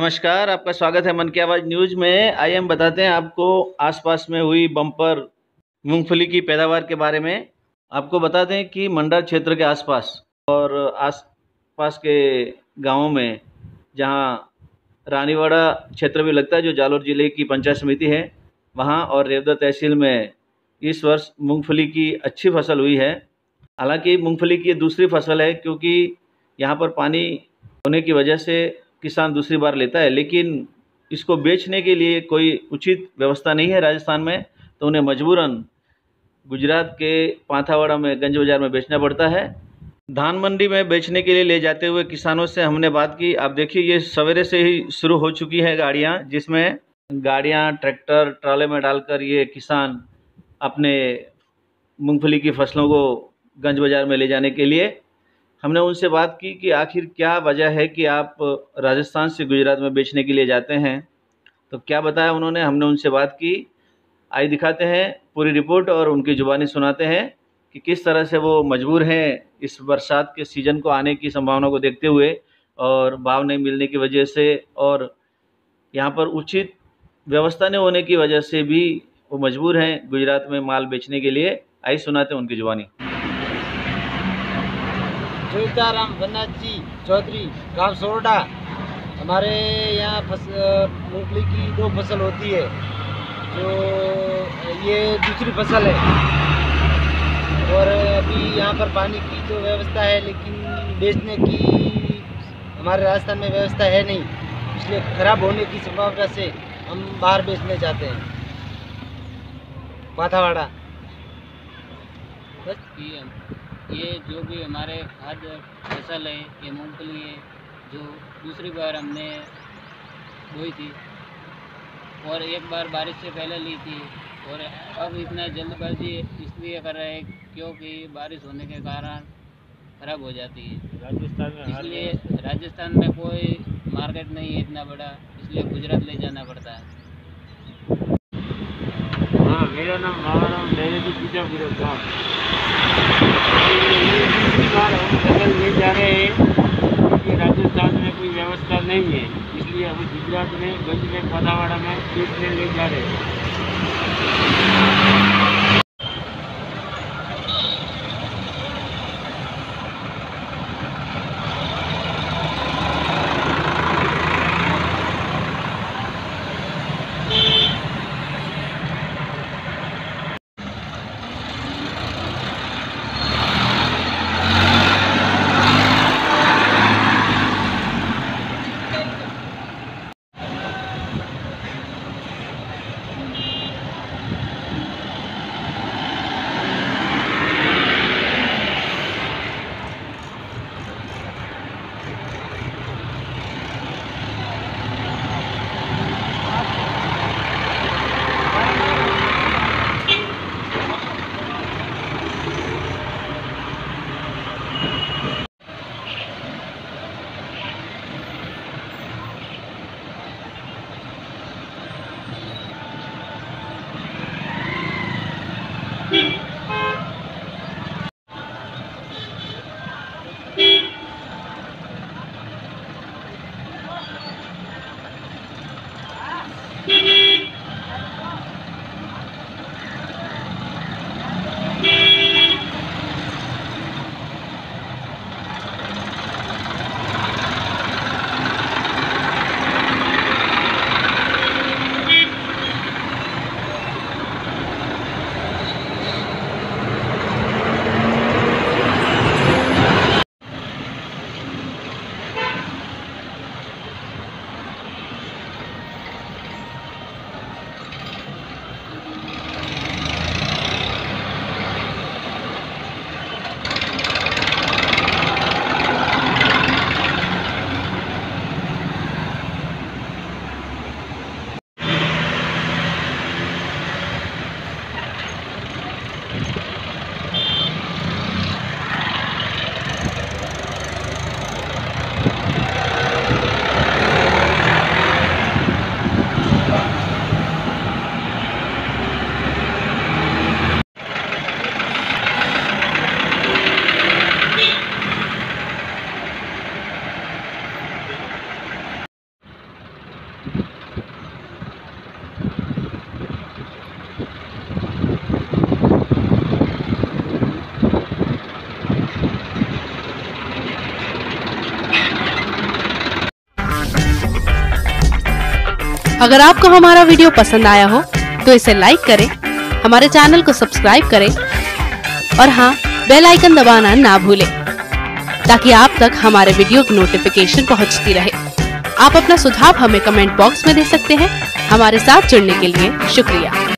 नमस्कार, आपका स्वागत है मन की आवाज़ न्यूज़ में। आइए हम बताते हैं आपको आसपास में हुई बम्पर मूंगफली की पैदावार के बारे में। आपको बताते हैं कि मंडा क्षेत्र के आसपास और आसपास के गांवों में, जहां रानीवाड़ा क्षेत्र भी लगता है जो जालौर जिले की पंचायत समिति है, वहां और रेवदा तहसील में इस वर्ष मूंगफली की अच्छी फसल हुई है। हालांकि मूंगफली की ये दूसरी फसल है, क्योंकि यहाँ पर पानी होने की वजह से किसान दूसरी बार लेता है, लेकिन इसको बेचने के लिए कोई उचित व्यवस्था नहीं है राजस्थान में, तो उन्हें मजबूरन गुजरात के पांथावाड़ा में गंज बाजार में बेचना पड़ता है। धान मंडी में बेचने के लिए ले जाते हुए किसानों से हमने बात की। आप देखिए, ये सवेरे से ही शुरू हो चुकी है गाड़ियाँ, जिसमें गाड़ियाँ ट्रैक्टर ट्राले में डालकर ये किसान अपने मूंगफली की फसलों को गंज बाजार में ले जाने के लिए। हमने उनसे बात की कि आखिर क्या वजह है कि आप राजस्थान से गुजरात में बेचने के लिए जाते हैं, तो क्या बताया उन्होंने। हमने उनसे बात की। आइए दिखाते हैं पूरी रिपोर्ट और उनकी ज़ुबानी सुनाते हैं कि किस तरह से वो मजबूर हैं इस बरसात के सीज़न को आने की संभावना को देखते हुए, और भाव नहीं मिलने की वजह से, और यहाँ पर उचित व्यवस्था नहीं होने की वजह से भी वो मजबूर हैं गुजरात में माल बेचने के लिए। आइए सुनाते हैं उनकी ज़ुबानी। जोईताराम बनाजी चौधरी, गांव सोरडा। हमारे यहाँ मूंगफली की 2 फसल होती है, जो ये दूसरी फसल है। और अभी यहाँ पर पानी की तो व्यवस्था है, लेकिन बेचने की हमारे राजस्थान में व्यवस्था है नहीं, इसलिए खराब होने की संभावना से हम बाहर बेचने जाते हैं, पाथावाड़ा। ये जो भी हमारे खाद्य फसल है, ये मूंगफली है, जो दूसरी बार हमने बोई थी और एक बार बारिश से पहले ली थी। और अब इतना जल्दबाजी इसलिए कर रहे हैं क्योंकि बारिश होने के कारण ख़राब हो जाती है राजस्थान में। इसलिए राजस्थान में कोई मार्केट नहीं है इतना बड़ा, इसलिए गुजरात ले जाना पड़ता है। हाँ, मेरा नाम मैंने भी पूछा था। फसल ले जा रहे हैं क्योंकि राजस्थान में कोई व्यवस्था नहीं है, इसलिए अभी गुजरात में गंज में पाथावाड़ा में बेचने ले जा रहे हैं। अगर आपको हमारा वीडियो पसंद आया हो तो इसे लाइक करें, हमारे चैनल को सब्सक्राइब करें और हाँ, बेल आइकन दबाना ना भूलें ताकि आप तक हमारे वीडियो की नोटिफिकेशन पहुंचती रहे। आप अपना सुझाव हमें कमेंट बॉक्स में दे सकते हैं। हमारे साथ जुड़ने के लिए शुक्रिया।